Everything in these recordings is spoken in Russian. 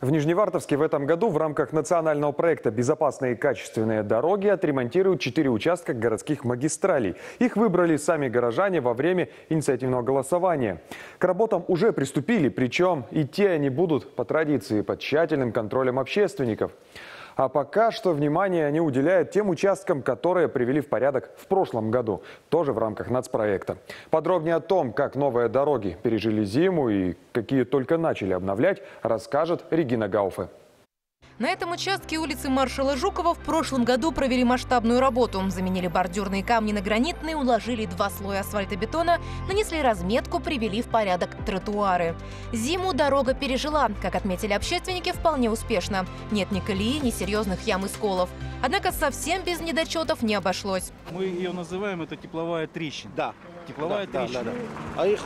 В Нижневартовске в этом году в рамках национального проекта «Безопасные и качественные дороги» отремонтируют 4 участка городских магистралей. Их выбрали сами горожане во время инициативного голосования. К работам уже приступили, причем идти они будут по традиции под тщательным контролем общественников. А пока что внимание они уделяют тем участкам, которые привели в порядок в прошлом году, тоже в рамках нацпроекта. Подробнее о том, как новые дороги пережили зиму и какие только начали обновлять, расскажет Регина Гауфе. На этом участке улицы Маршала Жукова в прошлом году провели масштабную работу. Заменили бордюрные камни на гранитные, уложили 2 слоя асфальтобетона, нанесли разметку, привели в порядок тротуары. Зиму дорога пережила, как отметили общественники, вполне успешно. Нет ни колеи, ни серьезных ям и сколов. Однако совсем без недочетов не обошлось. Мы ее называем, это тепловая трещина. Да. Тепловая трещина. Да. А их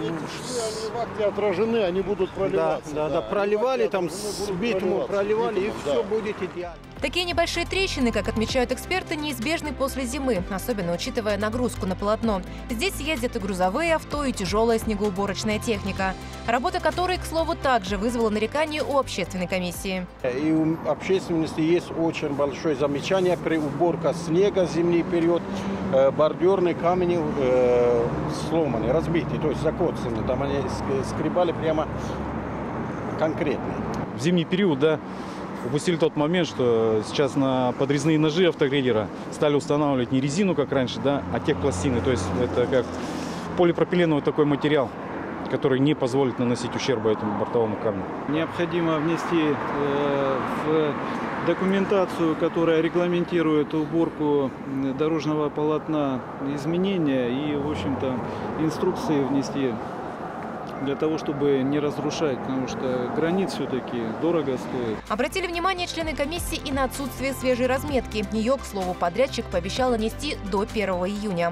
в акте отражены, они будут проливаться. Да. Проливали, там с битумом проливали, и все будет идеально. Такие небольшие трещины, как отмечают эксперты, неизбежны после зимы, особенно учитывая нагрузку на полотно. Здесь ездят и грузовые авто, и тяжелая снегоуборочная техника, работа которой, к слову, также вызвала нарекания у общественной комиссии. И у общественности есть очень большое замечание при уборке снега зимний период. Бордюрные камни сломаны, разбиты, то есть закоцаны. Там они скребали прямо конкретно. В зимний период, упустили тот момент, что сейчас на подрезные ножи автогрейдера стали устанавливать не резину, как раньше, а техпластины. То есть это как полипропиленовый такой материал, который не позволит наносить ущерба этому бортовому камню. Необходимо внести в документацию, которая регламентирует уборку дорожного полотна, изменения и, в общем-то, инструкции внести для того, чтобы не разрушать, потому что гранит все-таки дорого стоит. Обратили внимание члены комиссии и на отсутствие свежей разметки. Ее, к слову, подрядчик пообещал нанести до 1 июня.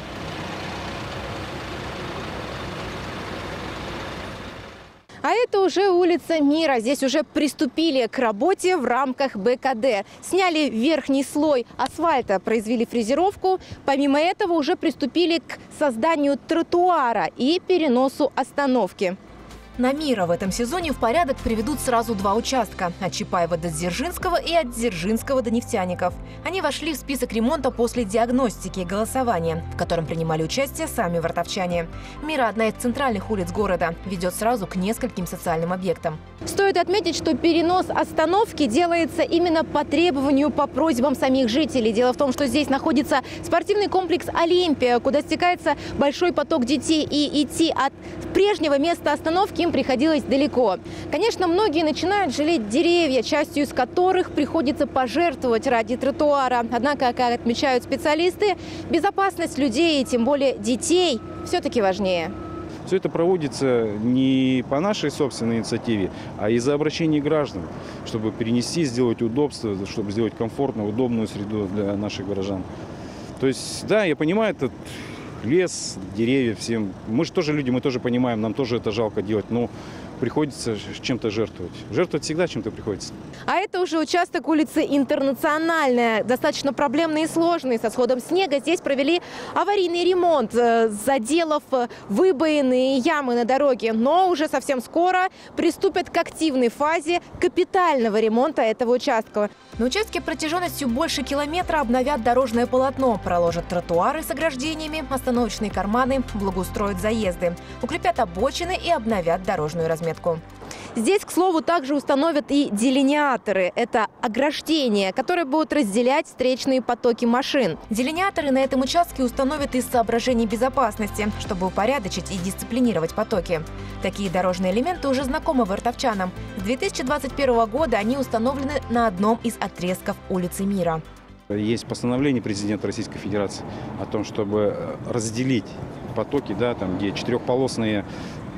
А это уже улица Мира. Здесь уже приступили к работе в рамках БКД. Сняли верхний слой асфальта, произвели фрезеровку. Помимо этого уже приступили к созданию тротуара и переносу остановки. На Мира в этом сезоне в порядок приведут сразу 2 участка – от Чапаева до Дзержинского и от Дзержинского до Нефтяников. Они вошли в список ремонта после диагностики и голосования, в котором принимали участие сами вартовчане. Мира – одна из центральных улиц города, ведет сразу к нескольким социальным объектам. Стоит отметить, что перенос остановки делается именно по требованию, по просьбам самих жителей. Дело в том, что здесь находится спортивный комплекс «Олимпия», куда стекается большой поток детей, и идти от прежнего места остановки им приходилось далеко. Конечно, многие начинают жалеть деревья, частью из которых приходится пожертвовать ради тротуара. Однако, как отмечают специалисты, безопасность людей, и тем более детей, все-таки важнее. Все это проводится не по нашей собственной инициативе, а из-за обращений граждан, чтобы перенести, сделать удобство, чтобы сделать комфортную, удобную среду для наших горожан. То есть, да, я понимаю, это лес, деревья, всем. Мы же тоже люди, мы тоже понимаем, нам тоже это жалко делать, но приходится чем-то жертвовать. Жертвовать всегда чем-то приходится. А это уже участок улицы Интернациональная. Достаточно проблемный и сложный. Со сходом снега здесь провели аварийный ремонт, заделав выбоины и ямы на дороге. Но уже совсем скоро приступят к активной фазе капитального ремонта этого участка. На участке протяженностью больше километра обновят дорожное полотно, проложат тротуары с ограждениями, остановочные карманы, благоустроят заезды, укрепят обочины и обновят дорожную разметку. Здесь, к слову, также установят и делиниаторы. Это ограждения, которые будут разделять встречные потоки машин. Делиниаторы на этом участке установят из соображений безопасности, чтобы упорядочить и дисциплинировать потоки. Такие дорожные элементы уже знакомы вартовчанам. С 2021 года они установлены на одном из отрезков улицы Мира. Есть постановление президента Российской Федерации о том, чтобы разделить потоки, там, где 4-полосные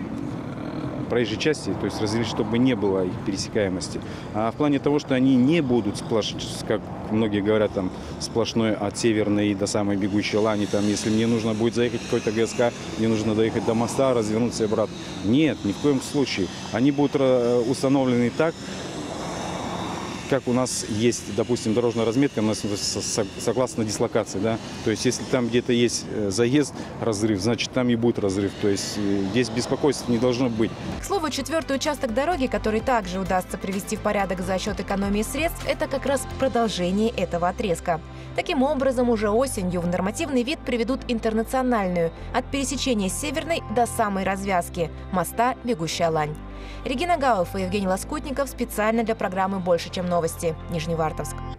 проезжей части, то есть разделить, чтобы не было их пересекаемости. А в плане того, что они не будут как многие говорят, там сплошной от Северной до самой бегущей Лани, там, если мне нужно будет заехать в какой-то ГСК, мне нужно доехать до моста, развернуться и обратно. Нет, ни в коем случае. Они будут установлены так, как у нас есть, допустим, дорожная разметка, у нас согласно дислокации, да, то есть если там где-то есть заезд, разрыв, значит там и будет разрыв, то есть здесь беспокойства не должно быть. К слову, 4-й участок дороги, который также удастся привести в порядок за счет экономии средств, это как раз продолжение этого отрезка. Таким образом, уже осенью в нормативный вид приведут интернациональную от пересечения Северной до самой развязки моста Бегущая Лань. Регина Гауф и Евгений Лоскутников специально для программы «Больше, чем новости». Нижневартовск.